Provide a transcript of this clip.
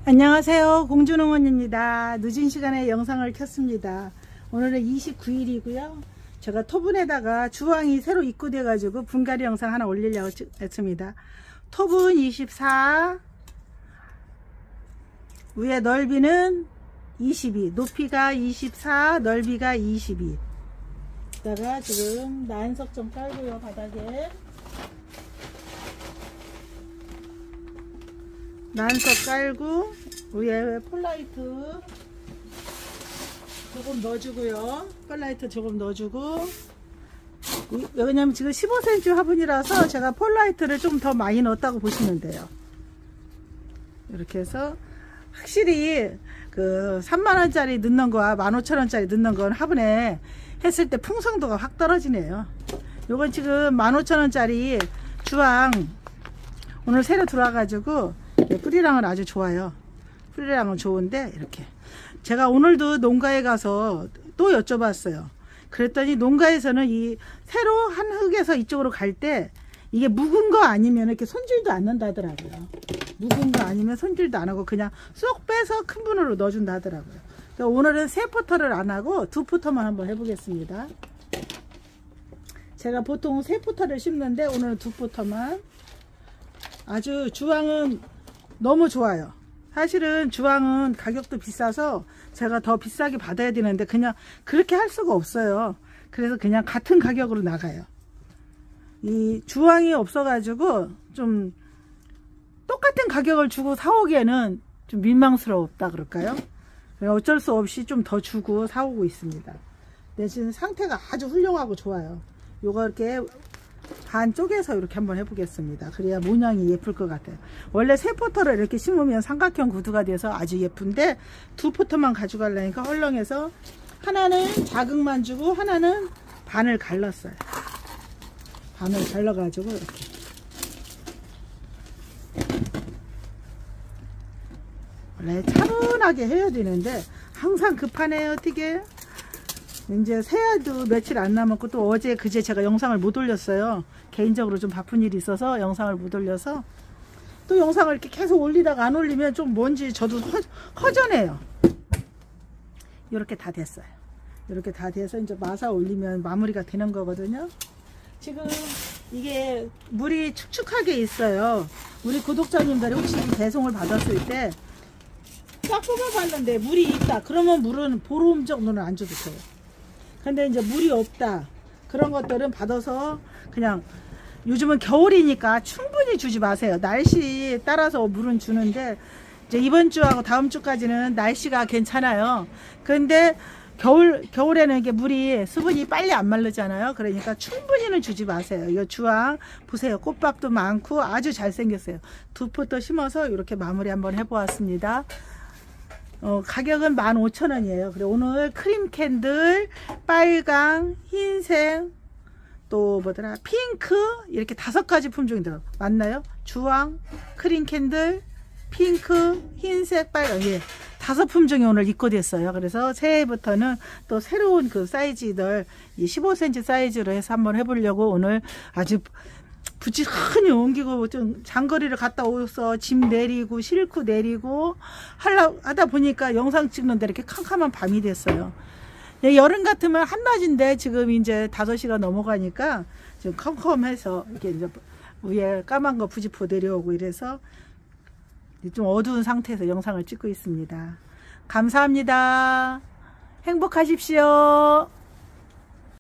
안녕하세요, 공주농원입니다. 늦은 시간에 영상을 켰습니다. 오늘은 29일이고요 제가 토분에다가 주황이 새로 입고돼 가지고 분갈이 영상 하나 올리려고 했습니다. 토분 24, 위에 넓이는 22, 높이가 24, 넓이가 22. 이따가 지금 난석 좀 깔고요, 바닥에 난석 깔고 위에 폴라이트 조금 넣어주고요. 폴라이트 조금 넣어주고, 왜냐면 지금 15cm 화분이라서 제가 폴라이트를 좀 더 많이 넣었다고 보시면 돼요. 이렇게 해서 확실히 그 3만원짜리 넣는 거와 15,000원짜리 넣는 건 화분에 했을 때 풍성도가 확 떨어지네요. 요건 지금 15,000원짜리 주황 오늘 새로 들어와가지고 뿌리랑은 아주 좋아요. 뿌리랑은 좋은데, 이렇게 제가 오늘도 농가에 가서 또 여쭤봤어요. 그랬더니 농가에서는 이 새로 한 흙에서 이쪽으로 갈 때 이게 묵은 거 아니면 이렇게 손질도 안 넣는다 하더라고요. 묵은 거 아니면 손질도 안 하고 그냥 쏙 빼서 큰 분으로 넣어준다 하더라고요. 그러니까 오늘은 3포터를 안 하고 2포터만 한번 해보겠습니다. 제가 보통 3포터를 심는데 오늘은 2포터만. 아주 주황은 너무 좋아요. 사실은 주황은 가격도 비싸서 제가 더 비싸게 받아야 되는데 그냥 그렇게 할 수가 없어요. 그래서 그냥 같은 가격으로 나가요. 이 주황이 없어 가지고 좀 똑같은 가격을 주고 사오기에는 좀 민망스럽다 그럴까요? 어쩔 수 없이 좀 더 주고 사오고 있습니다. 근데 지금 상태가 아주 훌륭하고 좋아요. 요거 이렇게 반 쪼개서 이렇게 한번 해보겠습니다. 그래야 모양이 예쁠 것 같아요. 원래 3포터를 이렇게 심으면 삼각형 구두가 돼서 아주 예쁜데 2포터만 가져가려니까 헐렁해서 하나는 자극만 주고 하나는 반을 갈랐어요. 반을 갈라가지고 이렇게 원래 차분하게 해야 되는데 항상 급하네요. 어떻게 이제 새해도 며칠 안 남았고, 또 어제 그제 제가 영상을 못 올렸어요. 개인적으로 좀 바쁜 일이 있어서 영상을 못 올려서, 또 영상을 이렇게 계속 올리다가 안 올리면 좀 뭔지 저도 허전해요. 이렇게 다 됐어요. 이렇게 다 돼서 이제 마사 올리면 마무리가 되는 거거든요. 지금 이게 물이 축축하게 있어요. 우리 구독자님들이 혹시 배송을 받았을 때 딱 뽑아봤는데 물이 있다 그러면 물은 보름 정도는 안 줘도 돼요. 근데 이제 물이 없다 그런 것들은 받아서 그냥, 요즘은 겨울이니까 충분히 주지 마세요. 날씨 따라서 물은 주는데 이제 이번 주하고 다음 주까지는 날씨가 괜찮아요. 근데 겨울에는 이게 물이 수분이 빨리 안 마르잖아요. 그러니까 충분히는 주지 마세요. 이거 주황 보세요. 꽃박도 많고 아주 잘 생겼어요. 2포터 심어서 이렇게 마무리 한번 해보았습니다. 가격은 15,000원이에요. 그리고 오늘 크림 캔들, 빨강, 흰색, 또 뭐더라, 핑크, 이렇게 5가지 품종이 들어. 맞나요? 주황, 크림 캔들, 핑크, 흰색, 빨강, 예, 5품종이 오늘 입고됐어요. 그래서 새해부터는 또 새로운 그 사이즈들 15cm 사이즈로 해서 한번 해보려고 오늘 아주 부지런히 옮기고 좀 장거리를 갔다 오서 짐 내리고 싣고 내리고 하다 보니까 영상 찍는데 이렇게 캄캄한 밤이 됐어요. 여름 같으면 한낮인데 지금 이제 5시가 넘어가니까 좀 컴컴해서 이렇게 이제 위에 까만 거 부지포 내려오고 이래서 좀 어두운 상태에서 영상을 찍고 있습니다. 감사합니다. 행복하십시오.